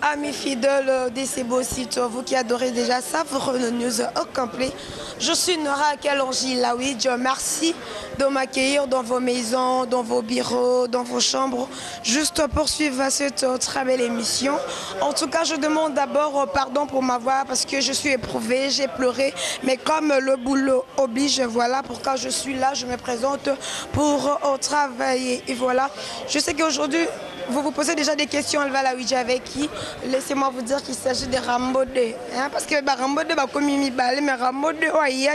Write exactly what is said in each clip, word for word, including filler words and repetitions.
Amis fidèles de ces beaux sites, vous qui adorez déjà Savre News au complet, je suis Nora Kalonji Laoui. Dieu merci de m'accueillir dans vos maisons, dans vos bureaux, dans vos chambres, juste pour suivre cette très belle émission. En tout cas, je demande d'abord pardon pour ma voix parce que je suis éprouvée, j'ai pleuré, mais comme le boulot oblige, voilà pourquoi je suis là, je me présente pour travailler. Et voilà, je sais qu'aujourd'hui, vous vous posez déjà des questions, Alva Laouidji avec qui? Laissez-moi vous dire qu'il s'agit de Rambo deux. Hein, parce que bah, Rambo deux, bah, comme il balé, mais Rambo deux,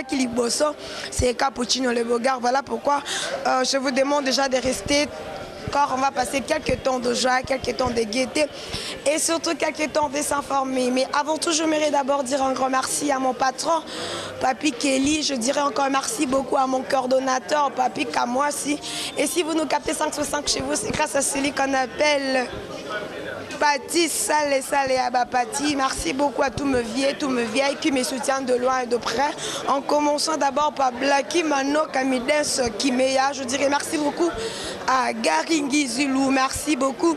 c'est Cappuccino le Bogard. Voilà pourquoi euh, je vous demande déjà de rester. Car on va passer quelques temps de joie, quelques temps de gaieté et surtout quelques temps de s'informer. Mais avant tout, je j'aimerais d'abord dire un grand merci à mon patron, Papi Kelly. Je dirais encore merci beaucoup à mon coordonnateur, Papi Kamwasi. Et si vous nous captez cinq sur cinq chez vous, c'est grâce à celui qu'on appelle Pati Salé Salé Abapati. Merci beaucoup à tous mes vieux, tous mes vieilles qui me soutiennent de loin et de près. En commençant d'abord par Blacky Mano Kamidens Kimeya. Je dirais merci beaucoup à Garingi Zulu. Merci beaucoup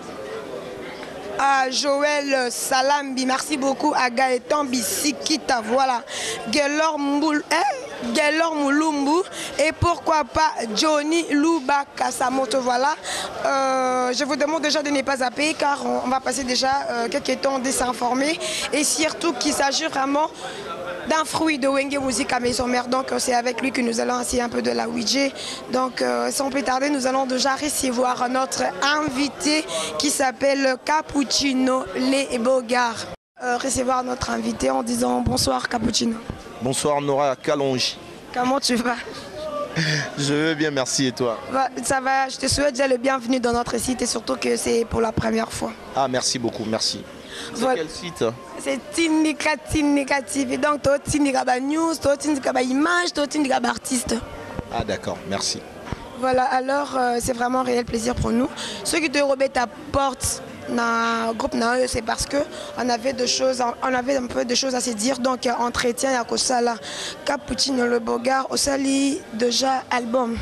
à Joël Salambi. Merci beaucoup à Gaëtan Bisikita. Voilà. Gelor Mboul. Eh? Gelor Moulumbu et pourquoi pas Johnny Louba Kasamoto. Voilà, euh, je vous demande déjà de ne pas zapper car on, on va passer déjà euh, quelques temps de s'informer et surtout qu'il s'agit vraiment d'un fruit de Wenge Musique à Maison Mère. Donc c'est avec lui que nous allons essayer un peu de la Ouija. Donc euh, sans plus tarder, nous allons déjà recevoir notre invité qui s'appelle Cappuccino Le Bogard. Euh, recevoir notre invité en disant bonsoir Cappuccino. Bonsoir Nora Kalonji. Comment tu vas? Je vais bien, merci, et toi? Bah, ça va, je te souhaite déjà le bienvenue dans notre site et surtout que c'est pour la première fois. Ah, merci beaucoup, merci. C'est voilà. Quel site? C'est Tindika Tindika T V. Donc, tu as Tindika News, tu as Tindika Image, tu as Tindika Artiste. Ah, d'accord, merci. Voilà, alors euh, c'est vraiment un réel plaisir pour nous. Ceux qui te remettent ta porte dans le groupe, c'est parce qu'on avait des choses, on avait un peu de choses à se dire. Donc, entretien, il y a que ça là. Cappuccino Le Bogard, au sali déjà album.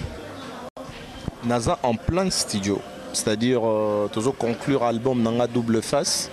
Naza en plein studio, c'est-à-dire euh, toujours conclure album dans la double face.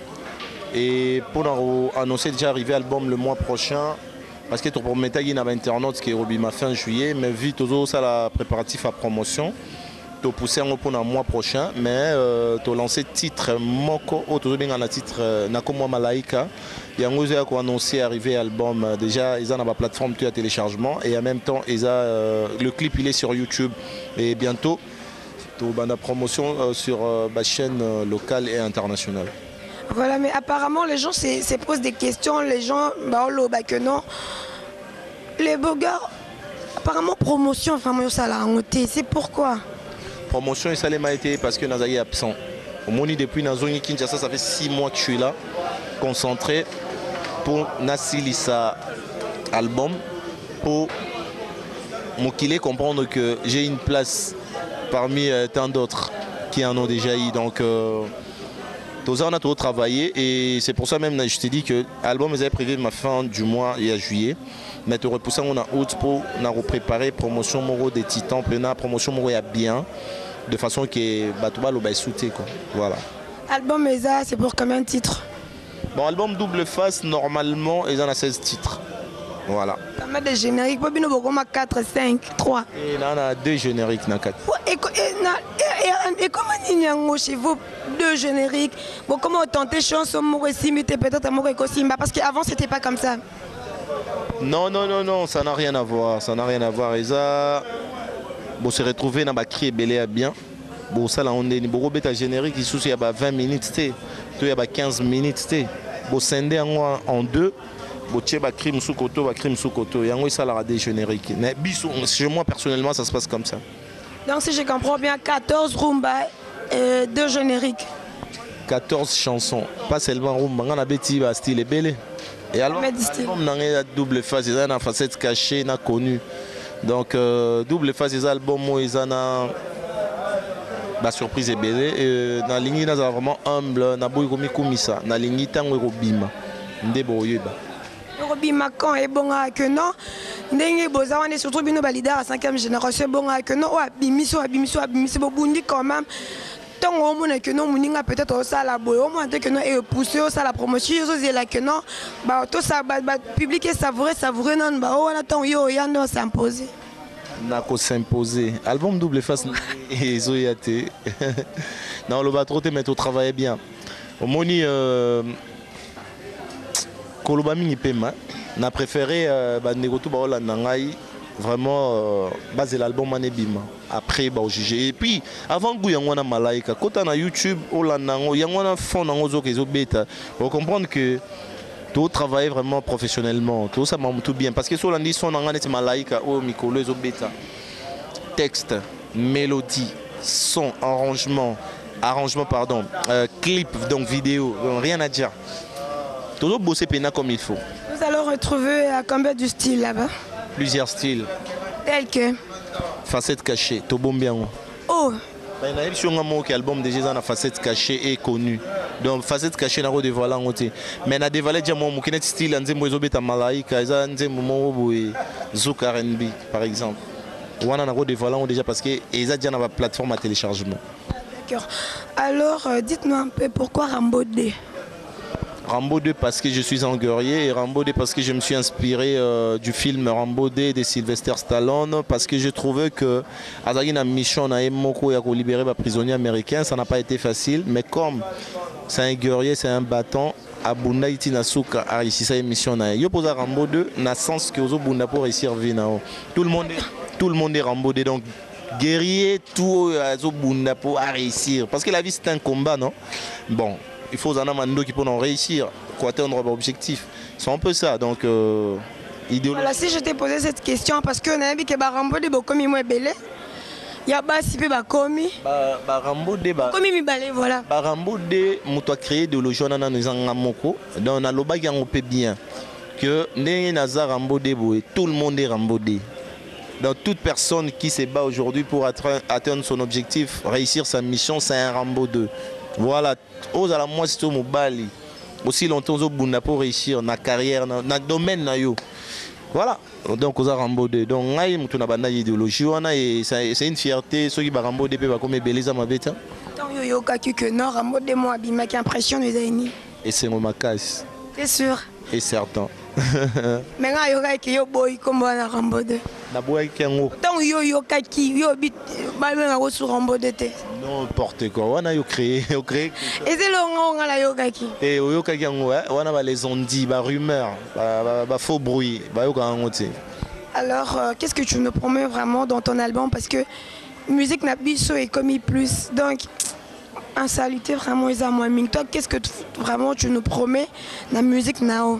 Et pour annoncer déjà arriver album le mois prochain, parce que pour mettre un internaute qui est Robima fin juillet, mais vu toujours ça la préparatif à promotion. Tu as poussé un peu le mois prochain, mais euh, tu as lancé titre Moko, tu as bien titre Nakomo Malaika. Il y a un annoncé arriver album. Déjà, ils ont la plateforme de téléchargement et en même temps, ils ont, euh, le clip il est sur YouTube. Et bientôt, tu as la promotion euh, sur euh, la chaîne euh, locale et internationale. Voilà, mais apparemment, les gens se posent des questions. Les gens, bah, oh, bah, que non. Les Bogards, apparemment, promotion, vraiment, ça l'a noté. C'est pourquoi? Promotion et ça m'a été parce que Nazaï est absent. Au moins depuis Nazoni Kinshasa, ça fait six mois que je suis là, concentré pour Nasilisa album, pour m'okiler comprendre que j'ai une place parmi euh, tant d'autres qui en ont déjà eu. Donc, euh, tout ça, on a tout travaillé et c'est pour ça même je t'ai dit que l'album est prévu ma fin du mois et à juillet. Mais te repousser on a août pour nous préparer promotion moro des Titans, plein promotion moro est bien. De façon que Batouba l'obéit sauté quoi. Voilà. Album Eza, c'est pour combien de titres? Bon, album double face, normalement, ils en a seize titres. Voilà. Ça met des génériques, pas bien quatre, cinq, trois. Et là, on a deux génériques, quatre. Et, et, et, et comment il chez vous deux génériques? Bon, comment tenter chance au Mouresi, mais peut-être à Mouresi, parce qu'avant, c'était pas comme ça. Non, non, non, non, ça n'a rien à voir. Ça n'a rien à voir. Eza. Bon, se retrouver dans la cri belé bien. Bon, ça là, on est beaucoup bêta générique, il y a vingt minutes, il y a quinze minutes. Bon, scindé en deux. Bon, tu as crime sous koto, crime sous koto. Il y a ça là des génériques. Mais chez moi, personnellement, ça se passe comme ça. Donc, si je comprends bien, quatorze rumba et deux génériques. quatorze chansons. Pas seulement rumba, on a bêti, style est belé. Et alors, on a une double phase, il y a une facette cachée, n'a connu. Donc, euh, double phase des albums, ils ont la surprise est belle. Et dans la ligne, ils sont vraiment humble. Dans la ligne, ils sont dans la ligne, ils sont robima. Robima quand est bon à que non. Ndenge boza on est surtout bien validé à cinquième génération bon à que non. Ou abimiso, abimiso, abimiso, bobundi quand même. tant au moins que non moninga peut-être au ça la boy au moins que non et pousser au ça la promotion aux là que non bah tout ça bah publier savourer savourer non bah on attend yo yando s'imposer nako s'imposer album double face et zoyate non le va trop te mettre au travail bien au moni euh koloba mingi pema na préféré bah négoto ba la nangai vraiment euh, basé l'album anebima après bah juger et puis avant que yangwana malaika kota na YouTube olanango yangwana fond nango zo kezo beta pour comprendre que tout travailler vraiment professionnellement tout ça m'a tout bien parce que sur l'andi son nanga net malaika o mikolo ezo beta texte mélodie son arrangement arrangement pardon euh, clip donc vidéo donc rien à dire tout bosser pena comme il faut. Nous allons retrouver à combien du style là-bas? Plusieurs styles. Tel que facette cachée, Tobombiango. Oh. Il y a un album déjà dans la facette cachée et connue. Donc facette cachée n'a pas dévoilé en côté. Mais na dévoilé déjà mon moukinet style en zémo ezobeta malaika, eza nzembo mo boy zouk R and B par exemple. Wana n'a pas dévoilé déjà parce que eza déjà dans la plateforme à téléchargement. D'accord. Alors euh, dites-nous un peu pourquoi Rambo deux? Rambo deux parce que je suis un guerrier et Rambo deux parce que je me suis inspiré euh, du film Rambo deux de Sylvester Stallone parce que je trouvais que Azagi na mission na Moko ya libérer les prisonniers américains, ça n'a pas été facile mais comme c'est un guerrier, c'est un bâton Abunda iti nasuka a réussi sa mission na yo posa Rambo deux na sens que ozo bunda pour réussir vinao. Tout le monde est, tout le monde est Rambo deux donc guerrier tout ozo bunda pour réussir parce que la vie c'est un combat non. Bon il faut un amando qui peut en réussir, pour atteindre l'objectif. C'est un peu ça, donc euh, idéologie. Voilà, si je t'ai posé cette question, parce que on a vu que Rambo de Bokomi moi belé, il y a pas si peu Bakomi. Rambo de Bakomi mi balé voilà. Rambo de muto créé idéologie on a dans un moko, donc on a le bagage on peut bien que né Nazar Rambo de boé, tout le monde est Rambo de. Donc toute personne qui se bat aujourd'hui pour atteindre son objectif, réussir sa mission, c'est un Rambo deux. Voilà, aux à la moi c'est au Mobali. Aussi longtemps au Bunda pour réussir na carrière, na, na domaine na yo. Voilà. Donc aux Rambo deux. Donc ngai mutu na banda idéologie wana et c'est une fierté ceux qui ba Rambo deux pe ba comme beleza mabeta. Tant yo yo kaki que non Rambo deux moi bima qui impressionne les amis. Et c'est mon macasse. C'est sûr. Et certain. Mais ngai yo kaki yo boy comme na Rambo deux. Na boy kengo. Tant yo yo kaki yo bit ba menga go sur Rambo deux te. N'importe quoi, on a créé, on créé. Et c'est le on a la yokaki. Et au yokaki on a les ondits, bah rumeurs, bah, bah faux bruit, bah yoka ngote. Alors euh, qu'est-ce que tu nous promets vraiment dans ton album parce que musique n'a biso et commis plus donc un saluté vraiment ils à moi ming toi qu'est-ce que vraiment tu nous promets la musique nao.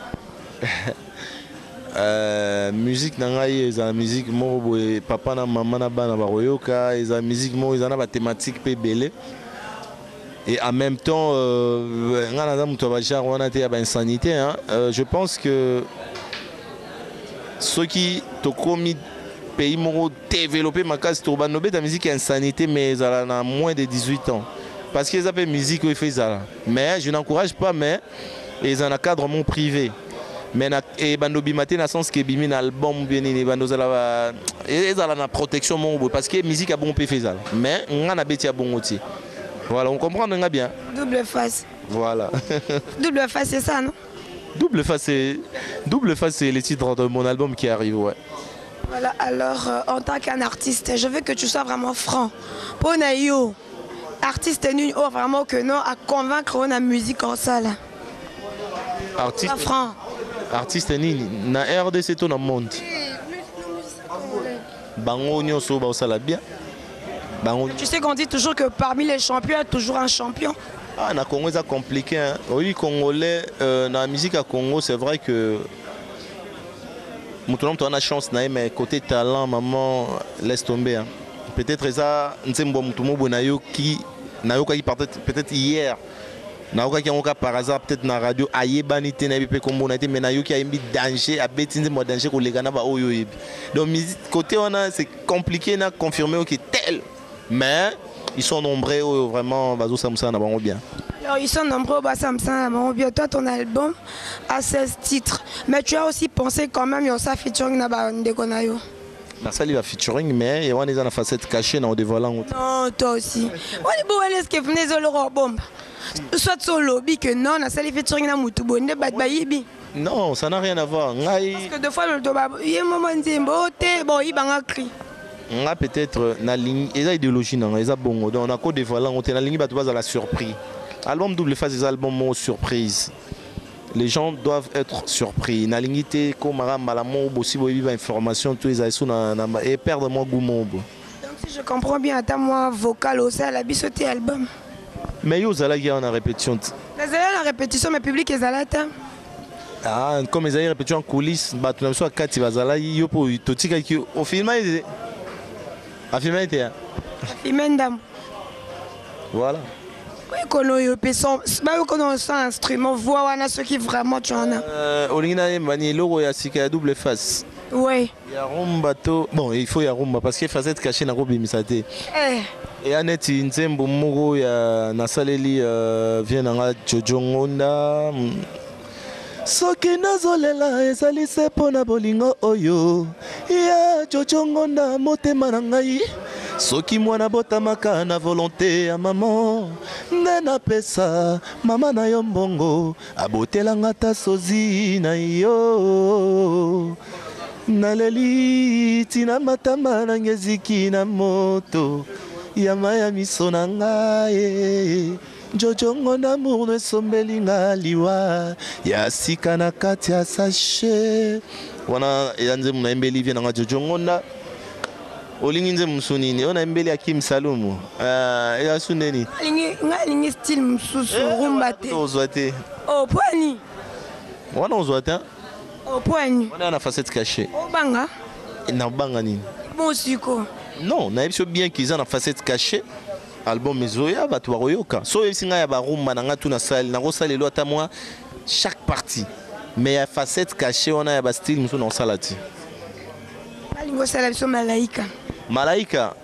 Euh, musique nangai eza musique moko papa na maman na bana ba royoka eza musique moko eza na ba thématique pe belé et en même temps euh, ngana za muto ba genre wana te ya ba insanité hein euh, je pense que ceux qui to komi pays moko développé makasi to ba nobe ta musique insanité mais ezala na moins de dix-huit ans parce que ça fait musique ou fait ça mais je n'encourage pas mais ils en a cadre mon privé. Mais et bando bimate na sens que bimi na album bien ni bando za la et za la protection mon parce que musique a bon pe faisal mais on a beti a bon outil voilà on comprend nga bien double face voilà double face c'est ça non double face c'est double face c'est le titre de mon album qui arrive ouais voilà alors euh, en tant qu'un artiste je veux que tu sois vraiment franc pour nayo artiste nu oh vraiment que non à convaincre on a musique en salle artiste franc artiste nini na R D C to na monde bango nyonso ba osala bien bango tu sais qu'on dit toujours que parmi les champions il y a toujours un champion ah na Congo c'est compliqué hein oui congolais euh, na musique à Congo c'est vrai que mutu on a chance na mais côté talent maman laisse tomber hein. Peut-être ça nzembo mutu mobo na yo qui na yo qui peut-être peut-être hier na oka ki par hasard peut-être na radio ayebani te na bipe kombo na te mais na yo ki a mis danger a betinze mo danger ko legana ba oyo yebi donc côté on a c'est compliqué na confirmer que tel mais ils sont nombreux vraiment bazo samsa na bango bien. Alors ils sont nombreux bah samsa na bango bien toi ton album a seize titres mais tu as aussi pensé quand même yo ça featuring na ba ndeko na yo. nasali va featuring mais wana eza na facette cachée na odévoilant. Non, toi aussi. Wali bo wali eske venez zo le bombe. Soit solo bi que non, nasali featuring na mutu bonde bat bayibi. Non, ça n'a rien à voir. Ngai Parce que deux fois le doba, il y a un moment nzembo te bon il banga cri. nga peut-être na ligne eza idéologie na eza bongo donc na ko dévoilant on na ligne bato baza la surprise. Album double face des albums mo surprise. Les gens doivent être surpris. Na ligne te ko maramba la mo bosi bo biba information tous les sous na et perdre moi goût mon. Donc si je comprends bien attends moi vocal au sein la bisoté album. Mais yo zala qui en répétition. La zala la répétition mais public est zalata. Ah comme ils avaient répété en coulisses bato na so kati bazala yo po totika ki au film a filmé était Imendam. Voilà. Oui, qu'on a eu son, même qu'on a un instrument, voix, on a ce qui vraiment tu en as. Euh, Olingina et Manilo et Asika double face. Oui. Il y a Rumbato. Bon, il faut y a Rumba parce qu'il faisait cacher na robe misate. Eh. Et Annette Nzembo Mogo ya Nasaleli vient na Jojo Ngonda. Soki nazolela ezali se pona bolingo oyo ya Jojo Ngonda motema na ngai. Soki mwana botamaka na volonté ya maman nde napesa mama na yo mbongo abotelanga ta sozi na yo naleli tina matama na ngeziki na moto ya maya miso na ngai Jojo Ngonda amour ne sombeli nga liwa ya sika na kati ya sachet wana yanze muna embeli vye na Jojo Ngonda olingi nze musunini ona mbeli ya Kim Salumu ah ya suneni lingi ngalingi style mususu rumba te ozwa te oh poani wana ozwa te oh poani wana na facette cachée oh banga na banga nini bon siko non na biso bien qu'ils ont na facette cachée album ezoya bato bakoyoka so esinga ya barumba na nga tuna sali na kosalelo ata moi chaque partie mais ya facette cachée wana ya ba style musu na osala ti lingo sala biso malaika Malaika.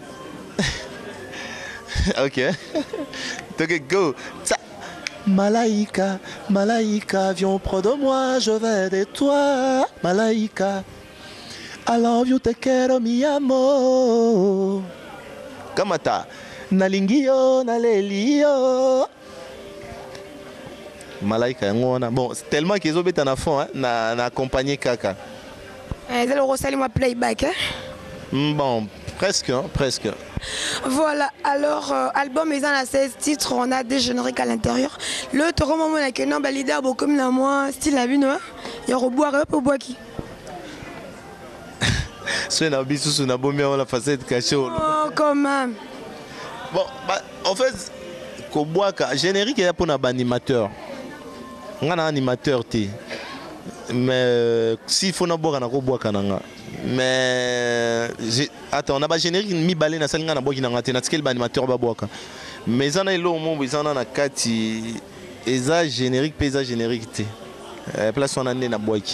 Ok. Donc go. Ça. Malaika, Malaika, viens près de moi, je vais de toi. Malaika. I love you, te quiero, mi amor. Kamata. Nalingio, nalelio. Malaika, ngona. Bon, tellement qu'ils ont été en fond, hein, na, na accompagné Kaka. Eh, c'est le rosali moi playback, hein. Bon, presque, hein, presque. Voilà, alors, euh, album, ils ont a seize titres, on a des génériques à l'intérieur. Le taureau, maman, avec un nom, leader, beaucoup comme moi, style la vie, non? Il y a un boire, un peu boire qui? C'est un bisou, c'est un bon on la facette cachée. Oh, quand même. Bon, bah, en fait, Koboaka, générique, il y a pour un animateur. On a un animateur, mais s'il faut n'avoir un Koboaka, mais attends, on a pas générique mi balé na salinga na boki na ngate na tikel animateur ba boka mais ça na ilo mo bizana na kati eza générique pesa générique te place on a na boki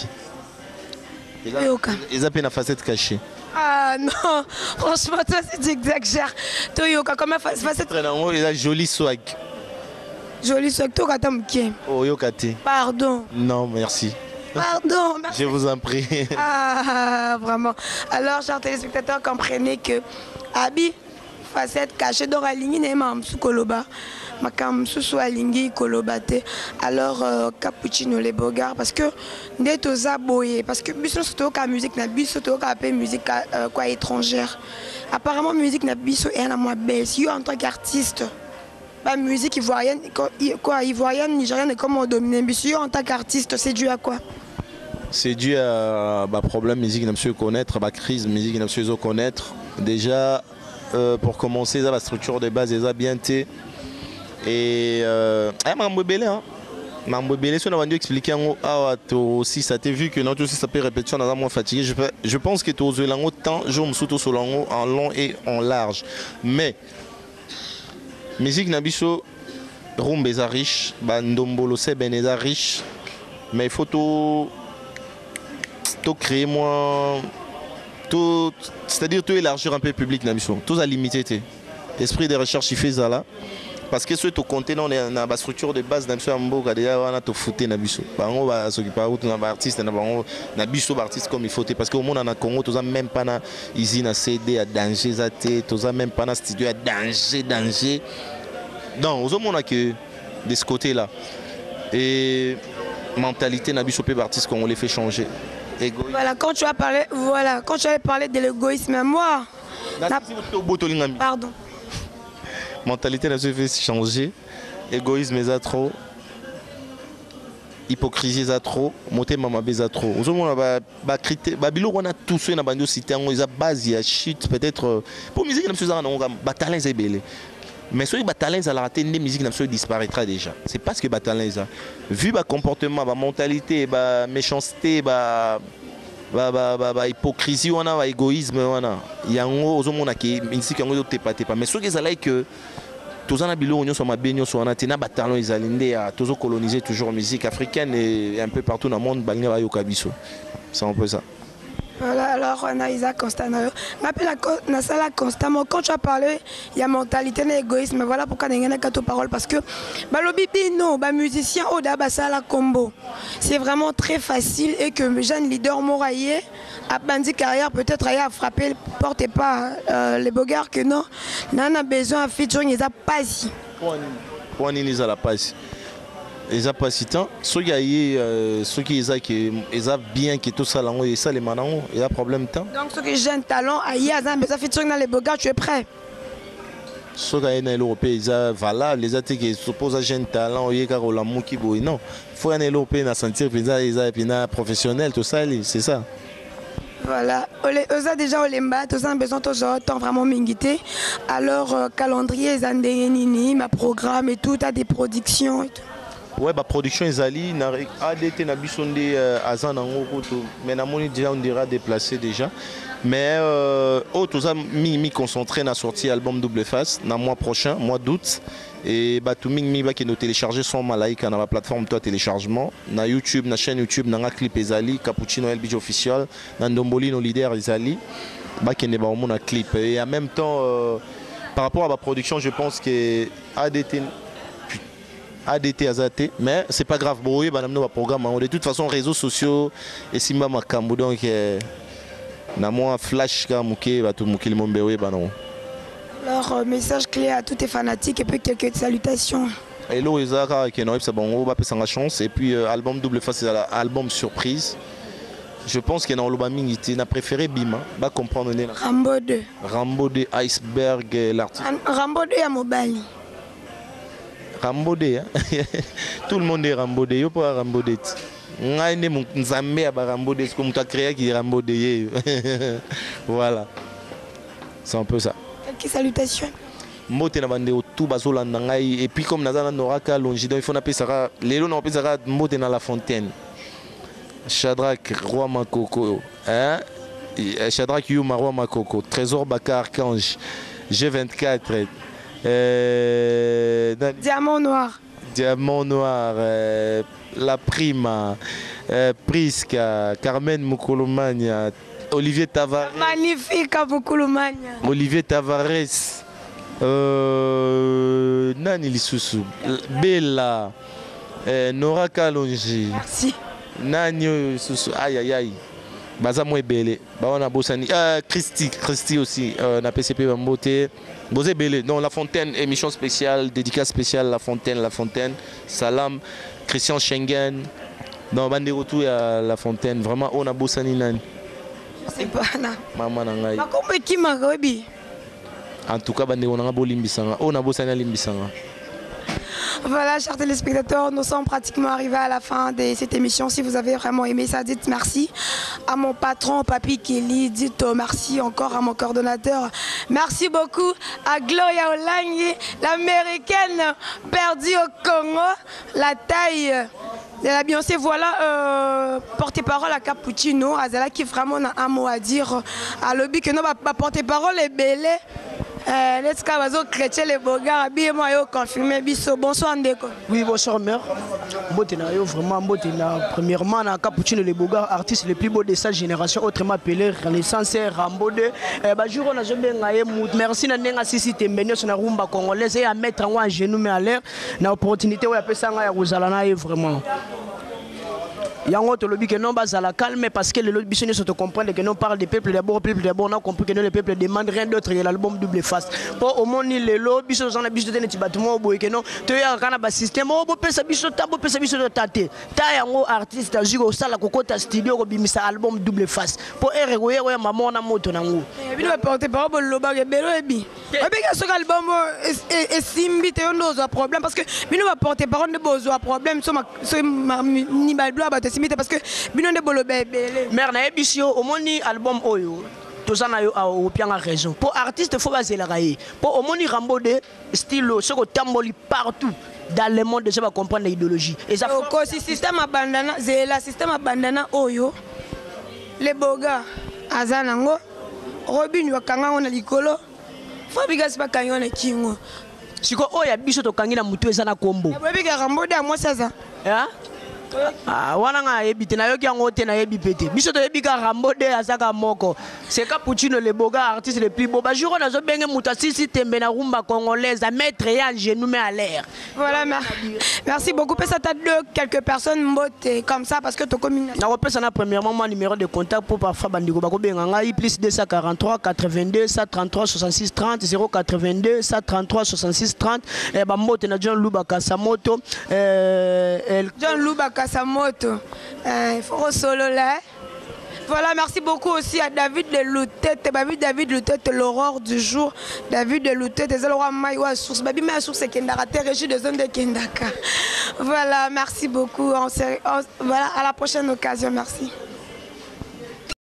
eza pe na facette cachée. Ah non, franchement toi c'est tu exagères. Toyoka comme facette très non eza joli swag. Joli swag to kata mke. Oh yokate. Pardon. Non, merci. Pardon, merci. Je vous en prie. Ah, vraiment. Alors, chers téléspectateurs, comprenez que Abi, facette cachée d'Oralingi, n'est pas sous Koloba. Ma cam sous Alingi, Kolobate. Alors, euh, Cappuccino, les bogards, parce que n'est aux aboyés. Parce que Bisson, c'est au musique, n'a Bisson, c'est musique euh, quoi étrangère. Apparemment, musique n'a Bisson et un moins belle. Si en tant qu'artiste, la musique ivoirienne, quoi, ivoirienne, nigérienne, et comment dominer Bisson en tant qu'artiste, c'est dû à quoi? C'est dû à bah, problème musique n'a pas connaître, bah, crise musique n'a pas connaître. Déjà, euh, pour commencer, la structure de base est bien té. Et euh, ah, Mambo Belé, hein. Mambo Belé, si on a vendu expliquer ah, aussi, ça t'est vu que notre aussi ça peut répéter, on a moins fatigué. Je, je pense que tu as osé l'ango tant, je me souhaite sur l'ango en long et en large. Mais musique n'a pas rumbe est riche, bandombolo c'est ben est riche, mais il faut tout tout créer moins tout, c'est-à-dire tout élargir un peu le public na biso tout à limiter esprit de recherche il fait ça là parce que ceux qui comptent dans la structure de base d'un mboka déjà on a tout fouté na biso bango ba ceux qui pas autant na artiste na bango na biso artiste comme il faut parce que au monde en Congo tous même pas na usine à C D à danger zaté tous même pas na studio à danger danger non aux monde que de ce côté là et mentalité na biso pe artiste qu'on les fait changer. Égoïsme. Voilà, quand tu as parlé, voilà, quand tu as parlé de l'égoïsme, moi. Pardon. Mentalité n'a fait changer. Égoïsme est trop. Hypocrisie est trop. Monter maman est trop. Aujourd'hui, on a ba critère, ba bilo on a tous ceux na bando cité, on a base, il y a shit peut-être pour musique na musique on a batalin est belé. Mais ceux qui batalin à la raté des musiques na musique disparaîtra déjà. C'est parce que batalin ça. Vu ba comportement, ba mentalité, ba méchanceté, ba ba ba ba, ba hypocrisie on a ba égoïsme on a yango ozomona ke musique yango te pas pas mais ceux qui allaient que tous en abilo on soit ma benyo soit on a tina batalon ils allaient à tous coloniser toujours musique africaine et un peu partout dans le monde balné ba yokabiso. C'est un peu ça. Voilà, alors on a Isaac constant. M'appelle la salle constamment. Quand tu as parlé, il y a mentalité et égoïsme. Voilà pourquoi il y a quatre paroles. Parce que balobi non, bah musicien au daba sala combo. C'est vraiment très facile et que le jeune leader Moraillé a bandit carrière peut-être à frapper, portez pas euh, les bogards que non. On a besoin de featuring, ils a pas si. Pour ils a la passe. Ils ont pas si tant. Ceux qui ont ceux qui ont bien qui tout ça là, et ça les manants, il y a problème temps. Donc ceux qui jeunes talents, aïe, ils ont besoin de featuring dans les bogards, tu es prêt? Ceux qui ont dans l'Européen, ils ont voilà, les athées qui supposent à jeunes talents, il y a car la mouki boy non. Faut aller l'Européen à sentir qu'ils ont ils ont professionnel tout ça, c'est ça. Voilà, eux déjà au lemba, tous ont besoin de temps vraiment mingité. Alors calendrier, ils ont ma programme et tout, à des productions et tout. Ouais, bah production Ezali, A D T na bisonde azan nango koto, mais na moni déjà on dira déplacé déjà. Mais euh, oh tout ça mi mi concentré na sortie album Double Face na mois prochain, mois d'août. Et bah tout mi mi va qui nous télécharger son malaika na la plateforme toi téléchargement, na YouTube, na chaîne YouTube na clip Ezali, Cappuccino L B J officiel, na Ndomboli no leader Ezali, bah qui ne ba au na clip. Et en même temps euh, par rapport à ma production, je pense que A D T A D T Azaté, mais c'est pas grave, bon, oui, bah, nous, programme, de toute façon, réseaux sociaux, et si ma cambo, donc, na moi, flash, comme, ok, bah, tout le monde, qui le monde, oui, bah, non. Alors, message clé à tous tes fanatiques et puis quelques salutations. Hello, Isaac, qui est c'est bon, on va passer la chance, et puis, euh, album Double Face, c'est album surprise. Je pense qu'il y a un album qui a préféré Bima, bah, comprendre. Rambo deux. Rambo deux, Iceberg, l'artiste. Rambo deux à Mobali. Rambodé, hein? Tout le monde est Rambodé, yo pas Rambodé. Ngai ne mon nzambe aba Rambodé, comme tu as créé qui Rambodé. Voilà. C'est un peu ça. Quelques salutations. Mote na bande tout bazola ngai et puis comme nazana noraka longi donc il faut appeler ça lelo na appeler ça mote na la fontaine. Shadrach roi Makoko, hein? Shadrach Yuma roi Makoko, Trésor Bakar Archange, G vingt-quatre. Euh, Diamant noir. Diamant noir, euh, La Prima, euh, Prisca, Carmen Mukolomania, Olivier Tavares. Magnifique à Mukolomania. Olivier Tavares, euh, Nani Lisusu, Bella, euh, Nora Kalonji. Merci. Nani Susu, aïe aïe aïe. Baza moi belé, bah on a bossani, ah Christy, Christy aussi, euh, na P C P Bamboté, Bosé belé, non La Fontaine, émission spéciale, dédicace spéciale La Fontaine, La Fontaine, Salam, Christian Schengen, non bande retour à La Fontaine, vraiment on a bossani nani. C'est pas là. Maman nangai. Ma kombe qui m'a rebi. En tout cas bande on a bolimbisanga, on a bossani limbisanga. Voilà, chers téléspectateurs, nous sommes pratiquement arrivés à la fin de cette émission. Si vous avez vraiment aimé ça, dites merci à mon patron, Papi Kelly. Dites merci encore à mon coordonnateur. Merci beaucoup à Gloria Olanyi, l'américaine perdue au Congo. La taille de la Beyoncé. Voilà, euh, porte-parole à Cappuccino. Azala qui vraiment a un mot à dire. À l'objet que nous, porte-parole est belle. Let's go, chrétien les bogards, bien moi, confirmé, biso, bonsoir, Ndeko. Oui, bonsoir, mère. Mbotena, vraiment, Mbotena, premièrement, na Capuchino les bogards, artistes les plus beaux de sa génération, autrement appelé Renaissance, Rambo deux. Bajuro, on a jamais gagné, merci, Nanenga Sisi Tembenio, son rumba congolaise, et à mettre en genou, mais à l'air, na opportunité, où il y a personne à Rosalana, vraiment. Yango to lobi que non bazala calme parce que les autres bisonniers se comprennent que non parle des peuples d'abord, peuple d'abord, on a compris que non les peuples demandent rien d'autre que l'album double face. Pour au monde les lots biso on a biso de neti bâtiment boy que non to ya kana ba système o bo pesa biso tabo pesa biso de tate. Ta yango artiste azuko sala kokota studio ko bimisa album double face. Pour ere ko ya maman na moto nango. Bino ba porter parole loba ke belo ebi. Obi ka so album e simbi te on a problème parce que bino ba porter parole de bozo problème so ni ba doit ba parce que bino de bolo bébé mère na ebisio au moni album oyo tozana yo au pianga raison pour artiste faut bazela railler pour au moni Rambo de style ce ko tamboli partout dans le monde je va comprendre l'idéologie et ça ko si système abandana zela système abandana oyo les boga azanango Robin wakanga ona likolo faut bigas pas kanyona kingo siko oya biso to kangina mutu ezana kombo bobiga Rambo de moi ça hein. Ah, wana nga yebi te na yoki yango te na yebi pete biso to yebi ka Rambo de azaka moko c'est Capuchino les boga artistes les plus beaux ba jour na zo benge muta Sisi Tembe na rumba congolaise à mettre et en genou mais à l'air. Voilà, merci beaucoup. Ça t'a deux quelques personnes mbote comme ça parce que to commune na repère ça na premièrement mon numéro de contact pour parfois bandiko ba ko benga nga plus deux cent quarante-trois quatre-vingt-deux cent trente-trois soixante-six trente zéro quatre-vingt-deux cent trente-trois soixante-six trente et ba mbote na John Luba Kasamoto euh John Luba Kasamoto, il faut solo là. Voilà, merci beaucoup aussi à David de Loutette, David Loutette, l'aurore du jour, David de Loutette, et Zalora Maïwa source, Babi ma source c'est Kendara, régie de zone de Kendaka. Voilà, merci beaucoup. On se, on, voilà, à la prochaine occasion, merci.